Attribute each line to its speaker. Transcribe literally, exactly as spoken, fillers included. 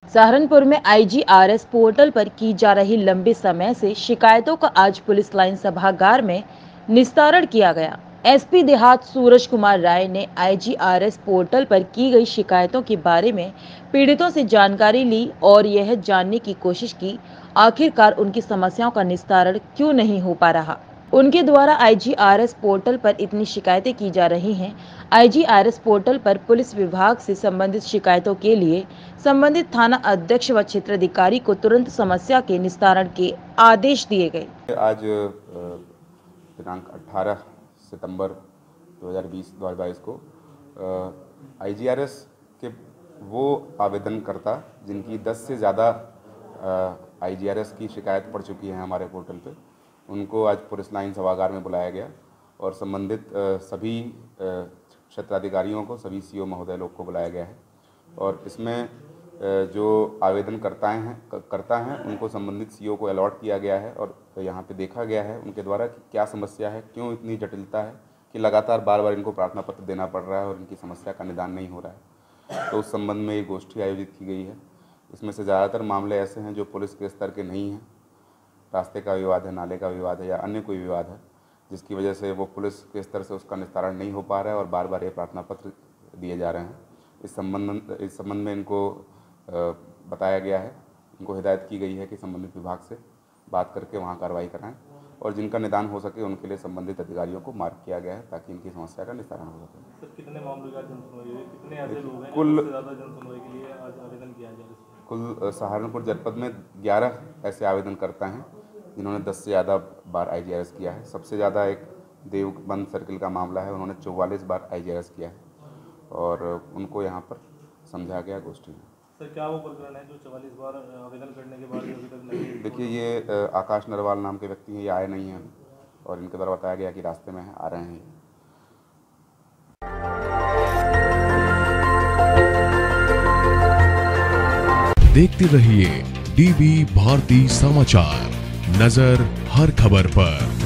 Speaker 1: सहारनपुर में IGRS portal पर की जा रही लंबे समय से शिकायतों का आज पुलिस लाइन सभागार में निस्तारण किया गया। एसपी देहात सूरज कुमार राय ने आईजीआरएस पोर्टल पर की गई शिकायतों के बारे में पीड़ितों से जानकारी ली और यह जानने की कोशिश की आखिरकार उनकी समस्याओं का निस्तारण क्यों नहीं हो पा रहा। उनके द्वारा आईजीआरएस पोर्टल पर इतनी शिकायतें की जा रही हैं। आईजीआरएस पोर्टल पर पुलिस विभाग से संबंधित शिकायतों के लिए संबंधित थाना अध्यक्ष व क्षेत्राधिकारी को तुरंत समस्या के निस्तारण के आदेश दिए गए।
Speaker 2: आज दिनांक अठारह सितंबर दो हज़ार बाईस को आईजीआरएस के वो आवेदनकर्ता जिनकी दस से ज़्यादा आईजीआरएस की शिकायत पड़ चुकी है हमारे पोर्टल पे, उनको आज पुलिस लाइन सभागार में बुलाया गया और संबंधित सभी क्षेत्राधिकारियों को, सभी सीओ महोदय लोग को बुलाया गया है। और इसमें जो आवेदन करता हैं करता हैं उनको संबंधित सीओ को अलॉट किया गया है और यहाँ पे देखा गया है उनके द्वारा कि क्या समस्या है, क्यों इतनी जटिलता है कि लगातार बार बार इनको प्रार्थना पत्र देना पड़ रहा है और इनकी समस्या का निदान नहीं हो रहा है। तो उस संबंध में एक गोष्ठी आयोजित की गई है। इसमें से ज़्यादातर मामले ऐसे हैं जो पुलिस के स्तर के नहीं हैं, रास्ते का विवाद है, नाले का विवाद है या अन्य कोई विवाद है, जिसकी वजह से वो पुलिस के स्तर से उसका निस्तारण नहीं हो पा रहा है और बार बार ये प्रार्थना पत्र दिए जा रहे हैं। इस संबंध इस संबंध में इनको बताया गया है, इनको हिदायत की गई है कि संबंधित विभाग से बात करके वहाँ कार्रवाई कराएं और जिनका निदान हो सके उनके लिए संबंधित अधिकारियों को मार्क किया गया है ताकि इनकी समस्या का निस्तारण हो सके।
Speaker 3: सर, कितने मामलों का जनसुनवाई हुई? कितने ऐसे लोग हैं
Speaker 2: कुल
Speaker 3: ज़्यादा जनसुनवाई के लिए आज आवेदन किया जाए?
Speaker 2: कुल सहारनपुर जनपद में ग्यारह ऐसे आवेदन करता हैं जिन्होंने दस से ज़्यादा बार आईजीआरएस किया है। सबसे ज़्यादा एक देवबंद सर्किल का मामला है, उन्होंने चौवालीस बार आईजीआरएस किया है और उनको यहाँ पर समझा गया गोष्ठी में।
Speaker 3: सर, क्या वो प्रकरण है जो चौवालीस बार आवेदन करने के बाद अभी तक नहीं?
Speaker 2: देखिए, ये आकाश नरवाल नाम के व्यक्ति हैं, ये आए नहीं हैं और इनके द्वारा बताया गया कि रास्ते में हैं, आ रहे हैं।
Speaker 4: देखते रहिए डीबी भारती समाचार, नजर हर खबर पर।